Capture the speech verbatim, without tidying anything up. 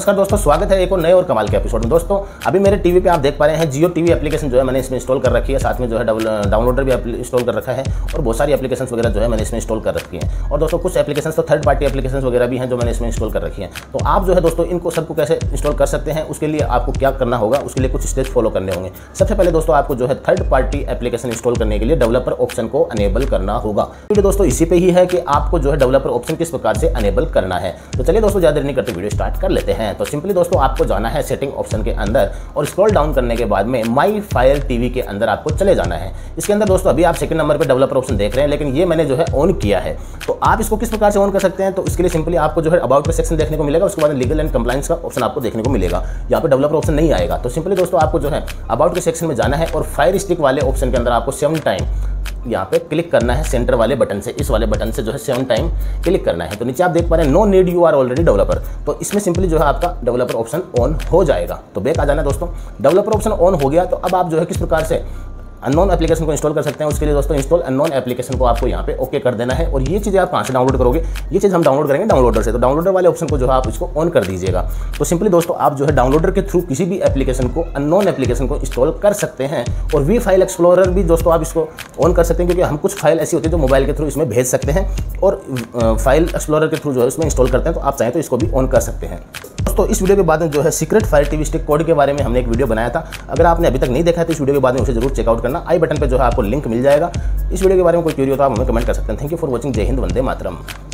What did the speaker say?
नमस्कार दोस्तों, स्वागत है एक और नए और कमाल के एपिसोड में। दोस्तों अभी मेरे टीवी पे आप देख पा रहे हैं जियो टीवी एप्लीकेशन जो है मैंने इसमें इंस्टॉल कर रखी है। साथ में जो है डाउनलोडर भी इंस्टॉल कर रखा है और बहुत सारी एप्लीकेशंस वगैरह जो है मैंने इसमें इंस्टॉल कर रखी है। और दोस्तों कुछ एप्लीकेशंस तो थर्ड पार्टी एप्लीकेशंस वगैरह भी हैं जो मैंने इसमें इंस्टॉल कर रखी है। तो आप जो है दोस्तों इनको सबको कैसे इंस्टॉल कर सकते हैं, उसके लिए आपको क्या करना होगा, उसके लिए कुछ स्टेप्स फॉलो करने होंगे। सबसे पहले दोस्तों आपको जो है थर्ड पार्टी एप्लीकेशन इंस्टॉल करने के लिए डेवलपर ऑप्शन को अनेबल करना होगा। तो दोस्तों इसी पे ही है कि आपको जो है डेवलपर ऑप्शन किस प्रकार से अनेबल करना है। तो चलिए दोस्तों ज़्यादा देर नहीं करते वीडियो स्टार्ट कर लेते हैं। तो सिंपली दोस्तों आपको जाना है सेटिंग ऑप्शन के अंदर और स्क्रॉल डाउन करने के बाद में माई फायर टीवी के अंदर आपको चले जाना है। इसके अंदर दोस्तों अभी आप सेकंड नंबर पे डेवलपर ऑप्शन देख रहे हैं, लेकिन ये मैंने जो है ऑन किया है। तो आप इसको किस प्रकार से ऑन कर सकते हैं, तो इसके लिए सिंपली आपको जो है अबाउट का सेक्शन देखने को मिलेगा। उसके बाद लीगल एंड कंप्लायंस का ऑप्शन आपको देखने को मिलेगा। यहाँ पे डेवलपर ऑप्शन नहीं आएगा। तो सिंपली दोस्तों आपको जो है अबाउट के सेक्शन में जाना है और फायर स्टिक वाले ऑप्शन के अंदर आपको सेवन टाइम यहाँ पे क्लिक करना है। सेंटर वाले बटन से, इस वाले बटन से जो है सेवन टाइम क्लिक करना है। तो नीचे आप देख पा रहे हैं no need you are already developer. तो इसमें सिंपली जो है आपका डेवलपर ऑप्शन ऑन हो जाएगा। तो बैक आ जाना दोस्तों। डेवलपर ऑप्शन ऑन हो गया तो अब आप जो है किस प्रकार से अननोन एप्लीकेशन को इंस्टॉल कर सकते हैं। उसके लिए दोस्तों इंस्टॉल अननोन एप्लीकेशन को आपको यहाँ पे ओके कर देना है। और ये चीज़ें आप कहाँ से डाउनलोड करोगे, ये चीज़ हम डाउनलोड करेंगे डाउनलोडर से। तो डाउनलोडर वाले ऑप्शन को जो है आप इसको ऑन कर दीजिएगा। तो सिंपली दोस्तों आप जो है डाउनलोडर के थ्रू किसी भी एप्लीकेशन को, अननोन एप्लीकेशन को इंस्टॉल कर सकते हैं। और वी फाइल एक्सप्लोरर भी दोस्तों आप इसको ऑन कर सकते हैं, क्योंकि हम कुछ फाइल ऐसी होती है जो मोबाइल के थ्रू इसमें भेज सकते हैं और फाइल एक्सप्लोरर के थ्रू जो है इसमें इंस्टॉल करते हैं। तो आप चाहें तो इसको भी ऑन कर सकते हैं। दोस्तों इस वीडियो के बाद में जो है secret Fire TV stick code के बारे में हमने एक वीडियो बनाया था। अगर आपने अभी तक नहीं देखा है तो इस वीडियो के बाद में उसे जरूर चेकआउट करना। आई बटन पे जो है आपको लिंक मिल जाएगा। इस वीडियो के बारे में कोई क्वेरी हो तो आप हमें कमेंट कर सकते हैं। Thank you for watching. जय हिंद, वंदे मातरम।